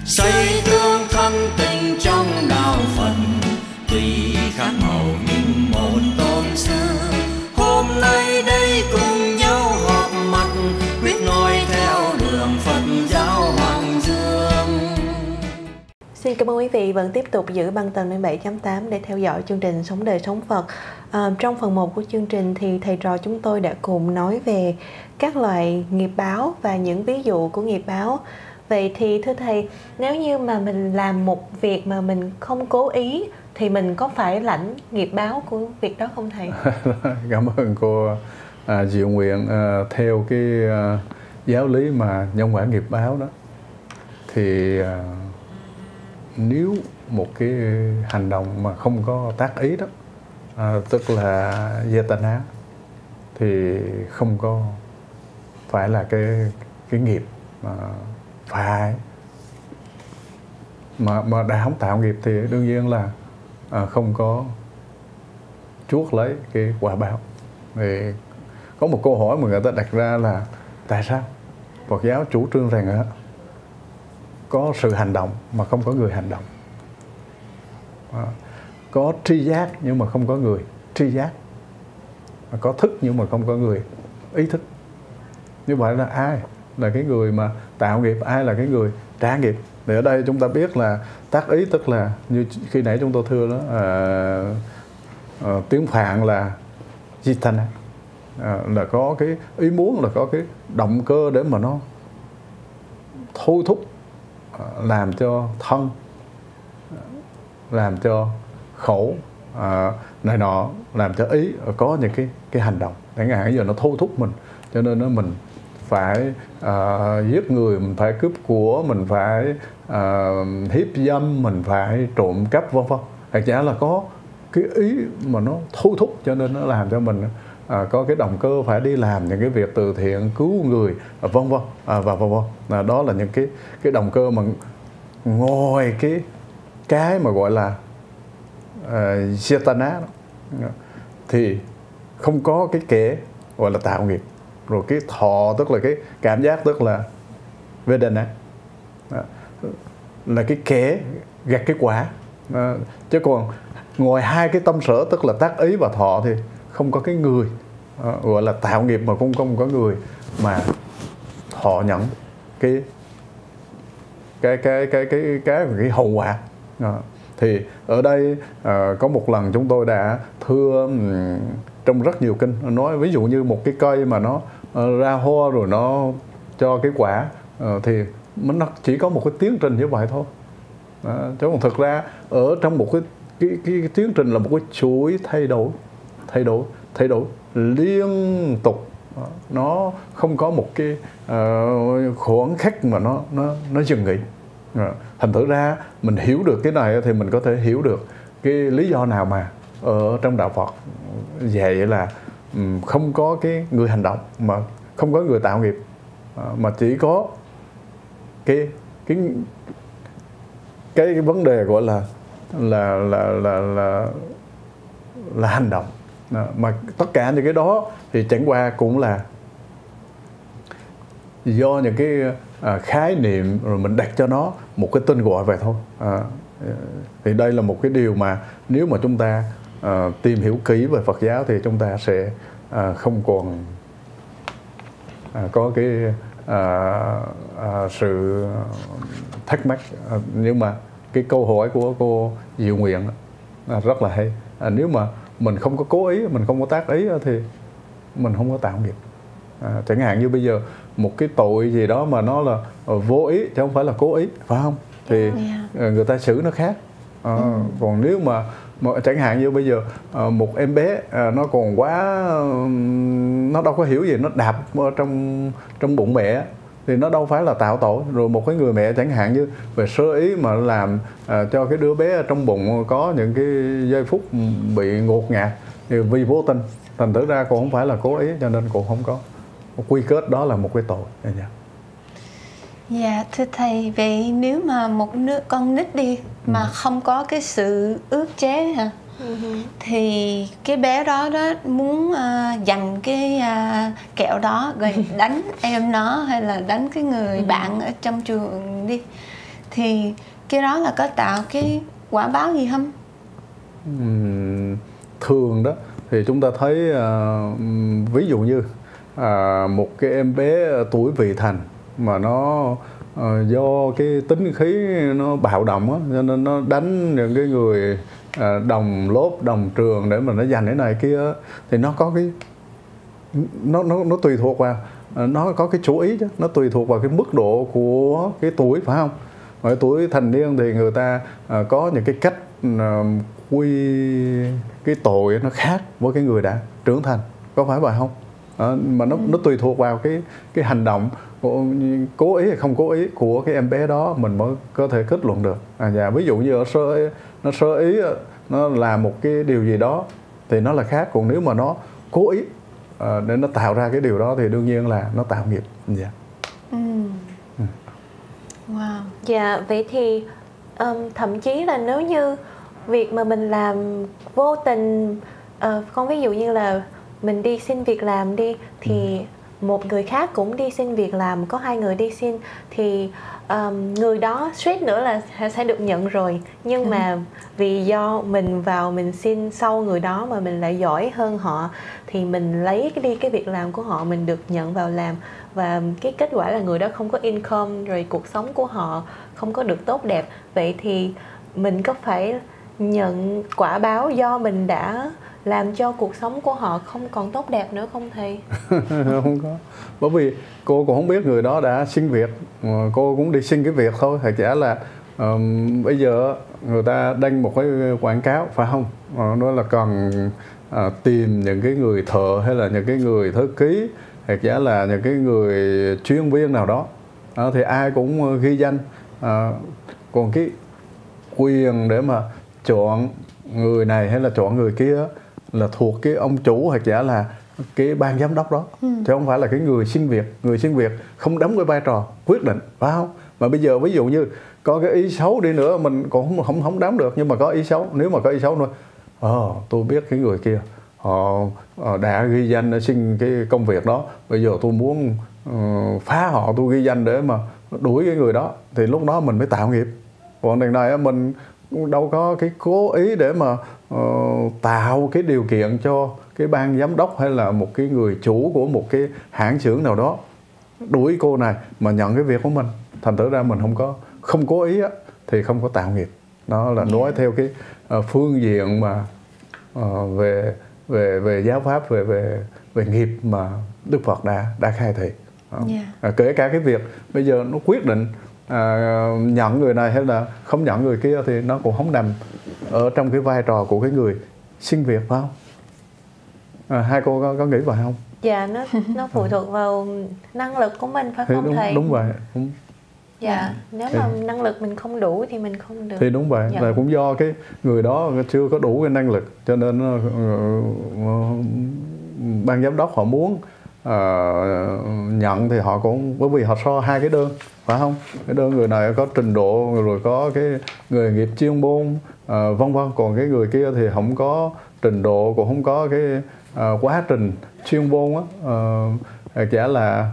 xây tương thân tình trong đạo Phật, tùy khác màu nhưng một tôn sư. Hôm nay đây cùng nhau họp mặt, quyết noi theo đường Phật giáo Hoàng Dương. Xin cảm ơn quý vị vẫn tiếp tục giữ băng tần 97.8 để theo dõi chương trình Sống Đời Sống Phật. Trong phần 1 của chương trình thì thầy trò chúng tôi đã cùng nói về các loại nghiệp báo và những ví dụ của nghiệp báo. Vậy thì thưa thầy, nếu như mà mình làm một việc mà mình không cố ý thì mình có phải lãnh nghiệp báo của việc đó không thầy? Cảm ơn cô Diệu Nguyện. Theo cái giáo lý mà nhân quả nghiệp báo đó, thì nếu một cái hành động mà không có tác ý đó, tức là Yetana, thì không có phải là cái nghiệp mà phải mà đã không tạo nghiệp thì đương nhiên là không có chuốc lấy cái quả báo. Thì có một câu hỏi mà người ta đặt ra là tại sao Phật giáo chủ trương rằng có sự hành động mà không có người hành động, có tri giác nhưng mà không có người tri giác, có thức nhưng mà không có người ý thức. Như vậy là ai là cái người mà tạo nghiệp, ai là cái người trả nghiệp? Thì ở đây chúng ta biết là tác ý, tức là như khi nãy chúng tôi thưa đó, tiếng Phạn là Jitana, là có cái ý muốn, là có cái động cơ để mà nó thôi thúc, làm cho thân, làm cho khẩu này nọ, làm cho ý có những cái hành động. Chẳng hạn giờ nó thôi thúc mình, cho nên nó mình phải giết người, mình phải cướp của, mình phải hiếp dâm, mình phải trộm cắp vân vân. Thật ra là có cái ý mà nó thôi thúc, cho nên nó làm cho mình có cái động cơ phải đi làm những cái việc từ thiện, cứu người vân vân và vân vân. Đó là những cái động cơ mà ngoài cái mà gọi là Chetana đó, thì không có cái kẻ gọi là tạo nghiệp. Rồi cái thọ, tức là cái cảm giác, tức là Vedana, là cái kẻ gặt cái quả. Chứ còn ngoài hai cái tâm sở, tức là tác ý và thọ, thì không có cái người gọi là tạo nghiệp, mà cũng không có người mà thọ nhận cái hậu quả. Thì ở đây có một lần chúng tôi đã thưa trong rất nhiều kinh, nói ví dụ như một cái cây mà nó ra hoa rồi nó cho cái quả, thì nó chỉ có một cái tiến trình như vậy thôi. Chứ còn thực ra ở trong một cái tiến trình là một cái chuỗi thay đổi liên tục. Nó không có một cái khoảng khắc mà nó dừng nghỉ. Thành thử ra mình hiểu được cái này thì mình có thể hiểu được cái lý do nào mà ở trong đạo Phật dạy là không có cái người hành động, mà không có người tạo nghiệp, mà chỉ có cái vấn đề gọi là hành động. Mà tất cả những cái đó thì chẳng qua cũng là do những cái khái niệm rồi mình đặt cho nó một cái tên gọi vậy thôi. Thì đây là một cái điều mà nếu mà chúng ta tìm hiểu kỹ về Phật giáo thì chúng ta sẽ không còn có cái sự thắc mắc. Nhưng mà cái câu hỏi của cô Diệu Nguyện rất là hay. Nếu mà mình không có cố ý, mình không có tác ý thì mình không có tạo nghiệp. Chẳng hạn như bây giờ một cái tội gì đó mà nó là vô ý chứ không phải là cố ý, phải không? Thì người ta xử nó khác. Còn nếu mà chẳng hạn như bây giờ một em bé nó còn quá, nó đâu có hiểu gì, nó đạp ở trong bụng mẹ thì nó đâu phải là tạo tội. Rồi một cái người mẹ chẳng hạn như về sơ ý mà làm cho cái đứa bé trong bụng có những cái giây phút bị ngột ngạt thì vì vô tình, thành thử ra cũng không phải là cố ý, cho nên cũng không có quy kết đó là một cái tội. Dạ thưa thầy, vậy nếu mà một con nít đi mà không có cái sự ước chế hả? Thì cái bé đó muốn giành cái kẹo đó rồi đánh em nó hay là đánh cái người bạn ở trong trường đi, thì cái đó là có tạo cái quả báo gì không? Thường đó thì chúng ta thấy ví dụ như một cái em bé tuổi vị thành mà nó do cái tính khí nó bạo động á, cho nên nó đánh những cái người đồng lớp đồng trường để mà nó giành cái này kia, thì nó có cái nó tùy thuộc vào, nó có cái chú ý chứ, nó tùy thuộc vào cái mức độ của cái tuổi, phải không? Ở tuổi thành niên thì người ta có những cái cách quy cái tội nó khác với cái người đã trưởng thành, có phải vậy không? Mà nó tùy thuộc vào cái hành động cố ý hay không cố ý của cái em bé đó, mình mới có thể kết luận được. Và ví dụ như nó sơ ý, nó làm một cái điều gì đó thì nó là khác, còn nếu mà nó cố ý để nó tạo ra cái điều đó thì đương nhiên là nó tạo nghiệp. Dạ. Wow. Dạ, vậy thì thậm chí là nếu như việc mà mình làm vô tình, con ví dụ như là mình đi xin việc làm đi, thì một người khác cũng đi xin việc làm, có hai người đi xin, thì người đó suýt nữa là sẽ được nhận rồi, nhưng mà vì do mình vào mình xin sau người đó mà mình lại giỏi hơn họ, thì mình lấy đi cái việc làm của họ, mình được nhận vào làm, và cái kết quả là người đó không có income, rồi cuộc sống của họ không có được tốt đẹp. Vậy thì mình có phải nhận quả báo do mình đã làm cho cuộc sống của họ không còn tốt đẹp nữa không thầy? Không có, bởi vì cô cũng không biết người đó đã xin việc, cô cũng đi xin cái việc thôi. Thật ra là bây giờ người ta đăng một cái quảng cáo, phải không? Đó là cần tìm những cái người thợ hay là những cái người thư ký, hoặc giả là những cái người chuyên viên nào đó, thì ai cũng ghi danh. Còn cái quyền để mà chọn người này hay là chọn người kia là thuộc cái ông chủ hoặc giả là cái ban giám đốc đó, chứ không phải là cái người xin việc. Người xin việc không đóng cái vai trò quyết định, phải không? Mà bây giờ ví dụ như có cái ý xấu đi nữa mình cũng không đóng được, nhưng mà có ý xấu, nếu mà có ý xấu nữa, tôi biết cái người kia họ đã ghi danh để xin cái công việc đó, bây giờ tôi muốn phá họ, tôi ghi danh để mà đuổi cái người đó, thì lúc đó mình mới tạo nghiệp. Còn đằng này mình đâu có cái cố ý để mà tạo cái điều kiện cho cái ban giám đốc hay là một cái người chủ của một cái hãng xưởng nào đó đuổi cô này mà nhận cái việc của mình. Thành thử ra mình không cố ý á, thì không có tạo nghiệp. Đó là nói theo cái phương diện mà về giáo pháp, về nghiệp mà Đức Phật đã khai thị. Kể cả cái việc bây giờ nó quyết định nhận người này hay là không nhận người kia thì nó cũng không nằm ở trong cái vai trò của cái người xin việc, phải không? Hai cô có nghĩ vậy không? Dạ, nó phụ thuộc vào năng lực của mình, phải không thầy? Đúng vậy. Dạ, nếu mà năng lực mình không đủ thì mình không được. Thì đúng vậy, là cũng do cái người đó chưa có đủ cái năng lực, cho nên ban giám đốc họ muốn nhận thì họ cũng, bởi vì họ so hai cái đơn, phải không? Cái đơn người này có trình độ, rồi có cái nghề nghiệp chuyên môn, vân vân, còn cái người kia thì không có trình độ, cũng không có cái quá trình chuyên môn á, chả là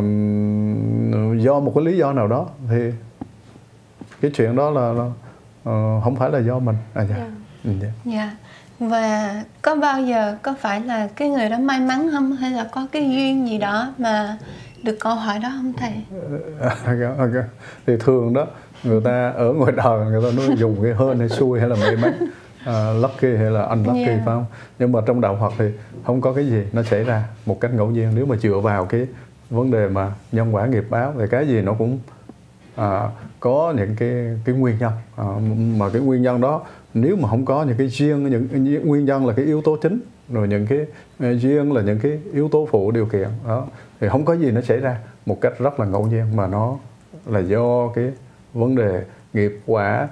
do một cái lý do nào đó, thì cái chuyện đó là không phải là do mình. Dạ. Và có bao giờ có phải là cái người đó may mắn không, hay là có cái duyên gì đó mà được câu hỏi đó không thầy? Thì thường đó người ta ở ngoài đời người ta nói dùng cái hên hay xui hay là may mắn, lucky hay là unlucky, phải không? Nhưng mà trong đạo Phật thì không có cái gì nó xảy ra một cách ngẫu nhiên. Nếu mà dựa vào cái vấn đề mà nhân quả nghiệp báo thì cái gì nó cũng có những cái nguyên nhân, mà cái nguyên nhân đó nếu mà không có những cái duyên, những nguyên nhân là cái yếu tố chính, rồi những cái duyên là những cái yếu tố phụ điều kiện đó, thì không có gì nó xảy ra một cách rất là ngẫu nhiên, mà nó là do cái vấn đề nghiệp quả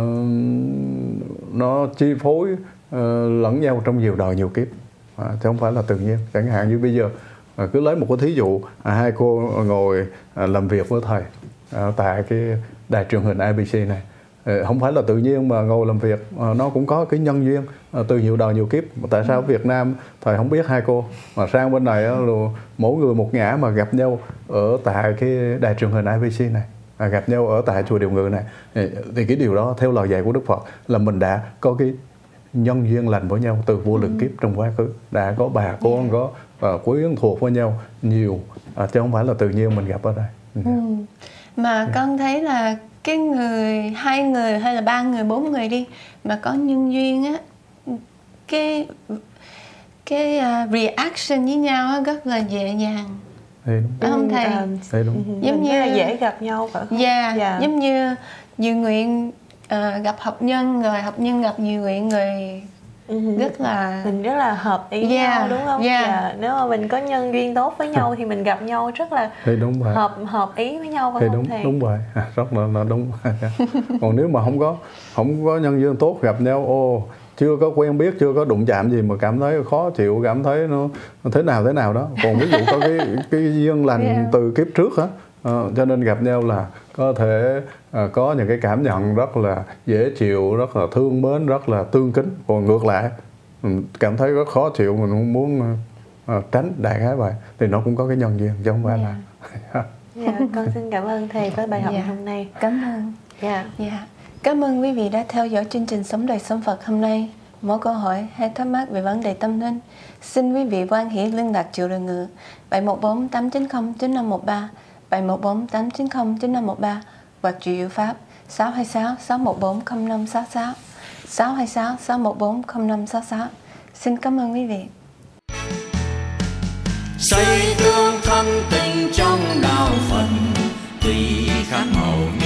nó chi phối lẫn nhau trong nhiều đời nhiều kiếp, chứ không phải là tự nhiên. Chẳng hạn như bây giờ cứ lấy một cái thí dụ, hai cô ngồi làm việc với thầy tại cái đài truyền hình ABC này, không phải là tự nhiên mà ngồi làm việc, nó cũng có cái nhân duyên từ nhiều đời nhiều kiếp. Tại sao ở Việt Nam thầy không biết hai cô, mà sang bên này mỗi người một ngã mà gặp nhau ở tại cái đài truyền hình ABC này, gặp nhau ở tại chùa Điều Ngự này, thì cái điều đó theo lời dạy của Đức Phật là mình đã có cái nhân duyên lành với nhau từ vô lượng kiếp trong quá khứ, đã có bà con có quyến thuộc với nhau nhiều, chứ không phải là tự nhiên mình gặp ở đây. Mà con thấy là cái người, 2 người hay là 3 người, 4 người đi mà có nhân duyên á, cái reaction với nhau á rất là nhẹ nhàng. Đúng không thầy? Đúng. Giống như là dễ gặp nhau phải không? Giống như Diệu Nguyện gặp Học Nhân, rồi Học Nhân gặp Diệu Nguyện, rồi rất là mình rất là hợp ý nhau đúng không? Nếu mà mình có nhân duyên tốt với nhau thì mình gặp nhau rất là hợp ý với nhau phải không thầy? Đúng vậy, rất là đúng. Còn nếu mà không có nhân duyên tốt gặp nhau, chưa có quen biết, chưa có đụng chạm gì mà cảm thấy khó chịu, cảm thấy nó thế nào đó. Còn ví dụ có cái duyên lành từ kiếp trước á, cho nên gặp nhau là có thể có những cái cảm nhận rất là dễ chịu, rất là thương mến, rất là tương kính. Còn ngược lại cảm thấy rất khó chịu, mình không muốn tránh, đại khái vậy, thì nó cũng có cái nhân duyên chứ không phải là. Con xin cảm ơn thầy với bài học ngày hôm nay. Cảm ơn. Cảm ơn quý vị đã theo dõi chương trình Sống Đời Sống Phật hôm nay. Mỗi câu hỏi hay thắc mắc về vấn đề tâm linh, xin quý vị quan hệ liên lạc chùa Điều Ngự 714 890 9513, 714 890 9513 hoặc chùa Diệu Pháp 626 614 0566, 626 614 0566. Xin cảm ơn quý vị. Xây tương thân tình trong đạo Phật, tùy khác màu